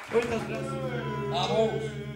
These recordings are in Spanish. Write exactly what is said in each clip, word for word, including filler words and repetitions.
Muchas gracias. Vamos.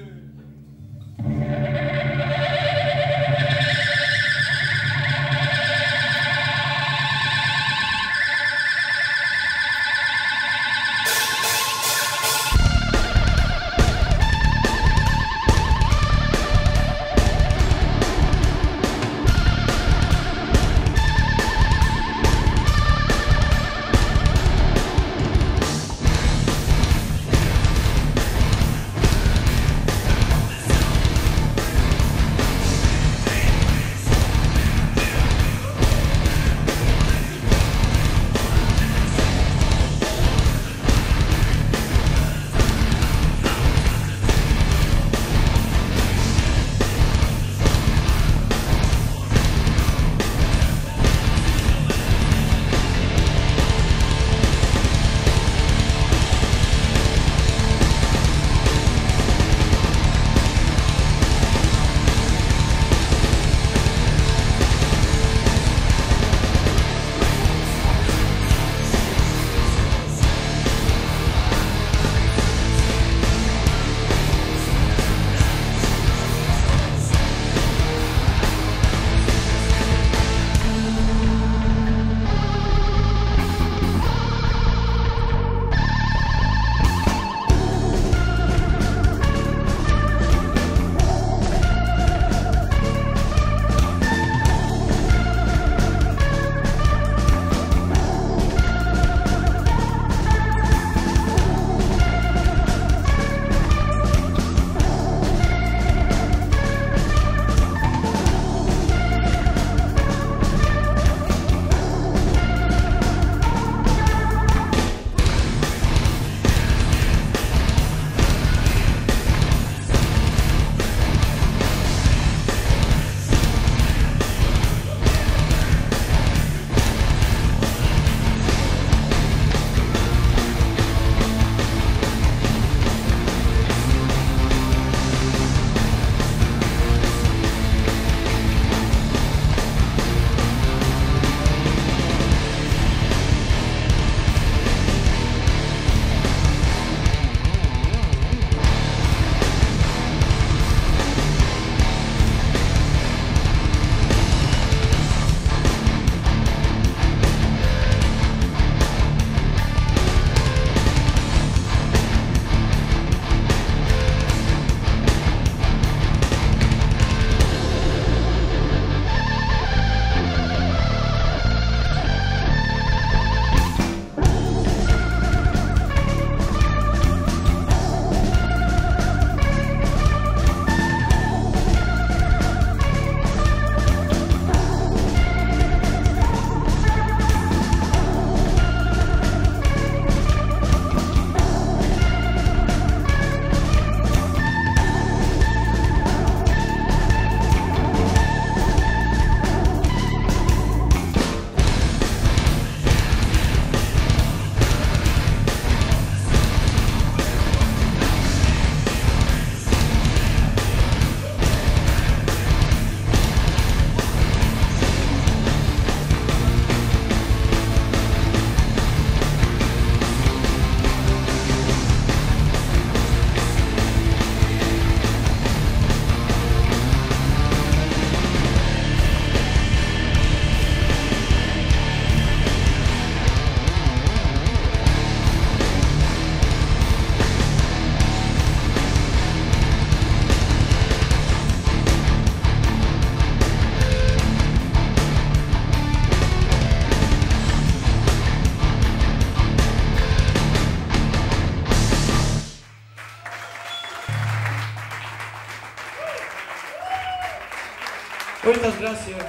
Muchas gracias.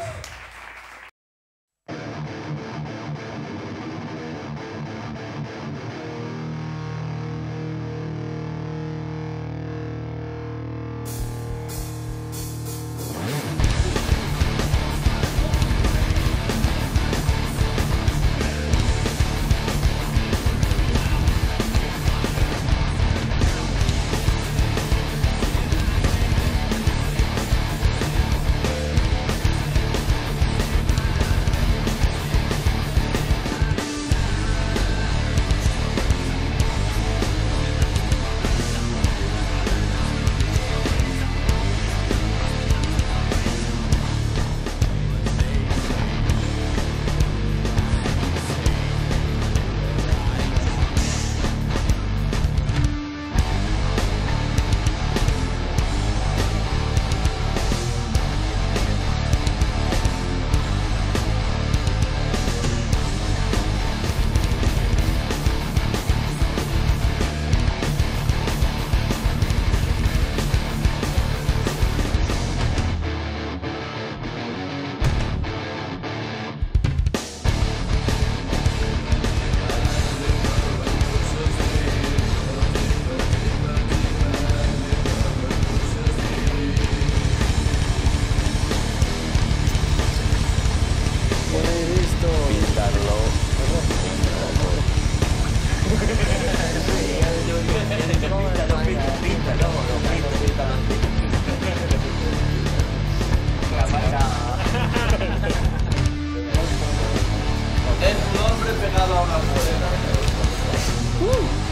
hombre pegado a una morena. Uh.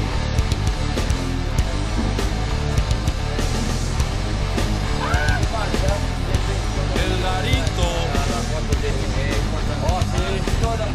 El Larito. Oh, sí, toda.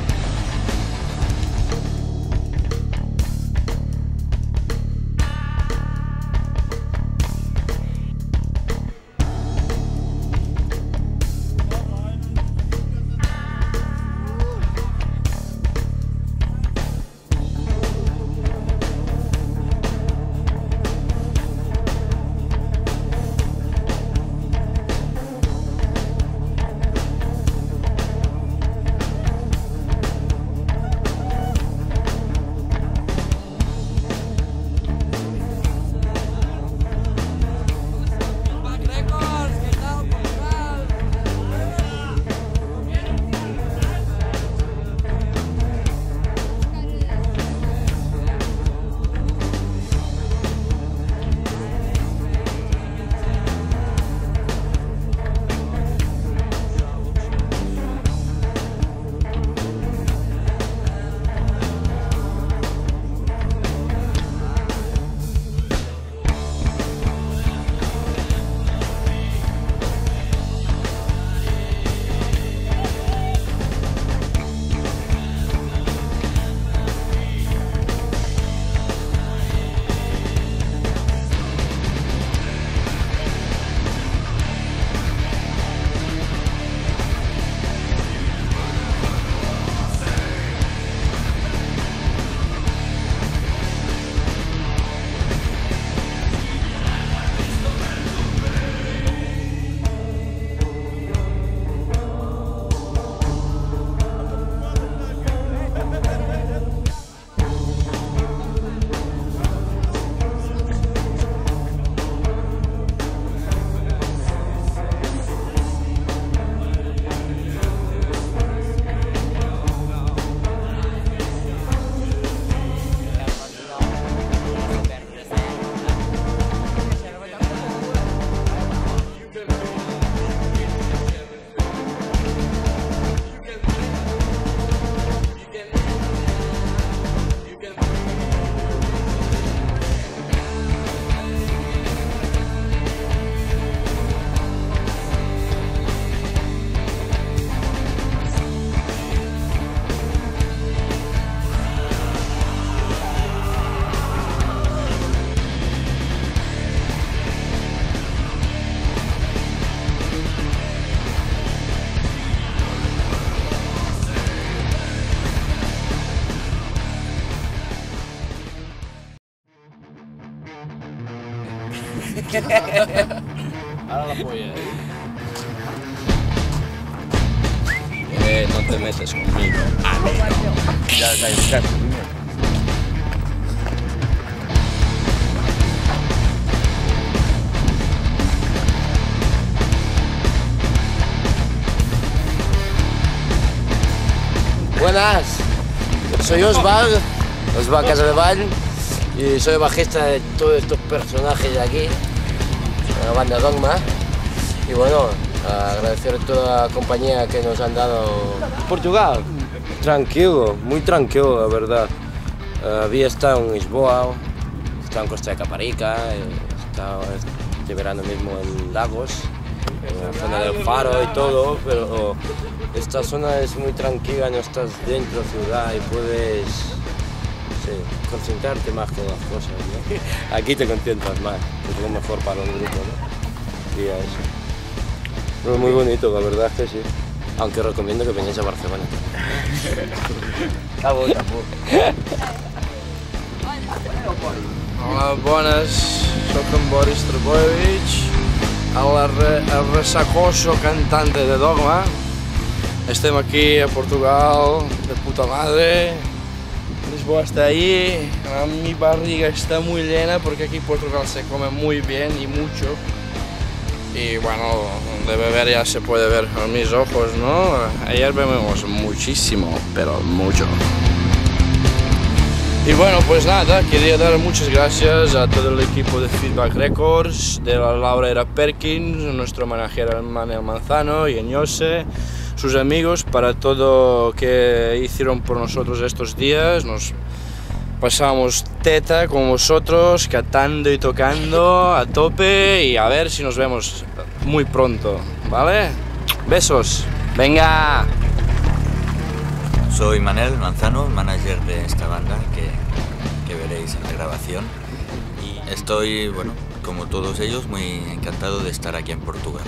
Ahora la polla. Eh, no te metes conmigo. Ya, ya, ya. Buenas, soy Osval, Osval Casadevall, y soy bajista de todos estos personajes de aquí, de la banda Dogma. Y bueno, agradecer a toda la compañía que nos han dado. Portugal, tranquilo, muy tranquilo, la verdad. Uh, había estado en Lisboa, he estado en Costa de Caparica, he estado este verano mismo en Lagos, en la zona del Faro y todo, pero esta zona es muy tranquila, no estás dentro de ciudad y puedes, sí, concentrarte más con las cosas, ¿no? Aquí te concentras más, es lo mejor para un grupo, ¿no? Y eso. Pero muy bonito, la verdad es que sí. Aunque os recomiendo que vengáis a Barcelona. Está bo, está bo. Hola, bones, soc en Boris Trebojevic, el, el resacoso cantante de Dogma. Estem aquí a Portugal, de puta madre. Lisboa está ahí, mi barriga está muy llena porque aquí en Portugal se come muy bien y mucho. Y bueno, de beber ya se puede ver a mis ojos, ¿no? Ayer bebemos muchísimo, pero mucho. Y bueno, pues nada, quería dar muchas gracias a todo el equipo de Feedback Records, de la Laura Era Perkins, nuestro manager Manuel Manzano y Enyose, sus amigos, para todo lo que hicieron por nosotros estos días. Nos pasamos teta con vosotros, cantando y tocando a tope, y a ver si nos vemos muy pronto, ¿vale? Besos. Venga. Soy Manel Manzano, manager de esta banda que, que veréis en la grabación, y estoy, bueno, como todos ellos, muy encantado de estar aquí en Portugal.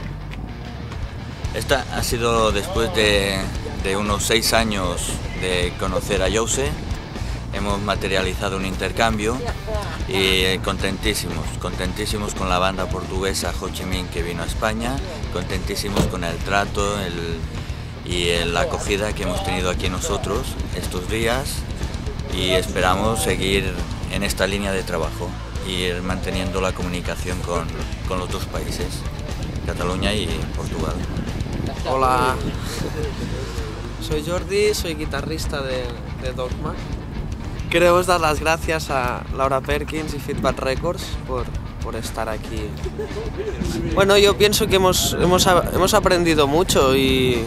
Esta ha sido después de, de unos seis años de conocer a Jose. Hemos materializado un intercambio y contentísimos, contentísimos con la banda portuguesa Ho Chi Minh que vino a España, contentísimos con el trato el, y la acogida que hemos tenido aquí nosotros estos días, y esperamos seguir en esta línea de trabajo y ir manteniendo la comunicación con, con los dos países, Cataluña y Portugal. Hola, soy Jordi, soy guitarrista de, de Dogma. Queremos dar las gracias a Laura Perkins y Feedback Records por, por estar aquí. Bueno, yo pienso que hemos, hemos, hemos aprendido mucho y,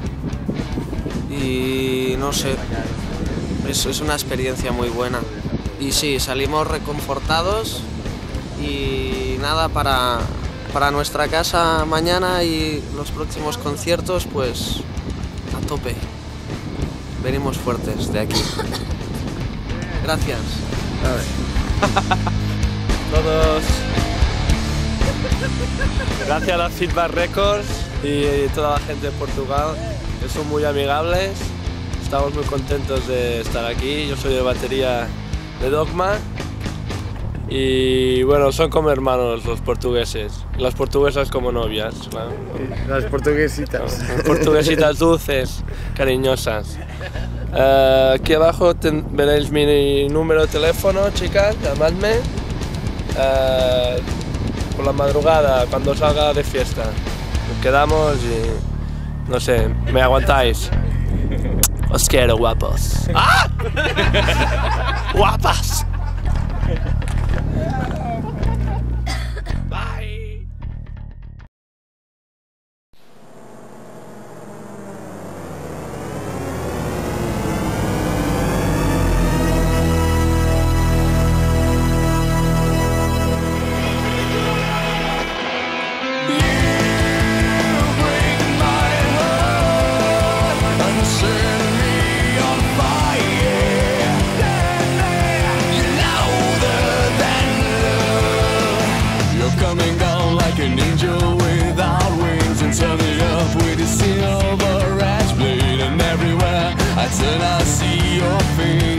y no sé, es, es una experiencia muy buena. Y sí, salimos reconfortados y nada, para, para nuestra casa mañana y los próximos conciertos, pues a tope. Venimos fuertes de aquí. Gracias. Todos. Gracias a la Feedback Records y toda la gente de Portugal, que son muy amigables. Estamos muy contentos de estar aquí. Yo soy de batería de Dogma. Y bueno, son como hermanos los portugueses. Las portuguesas como novias, ¿no? Las portuguesitas. Portuguesitas dulces, cariñosas. Uh, aquí abajo ten, veréis mi número de teléfono, chicas, llamadme uh, por la madrugada, cuando salga de fiesta. Nos quedamos y, no sé, me aguantáis. Os quiero, guapos. ¡Ah! ¡Guapas! Coming down like an angel without wings, and turning up with a silver edge blade, and everywhere I turn I see your face.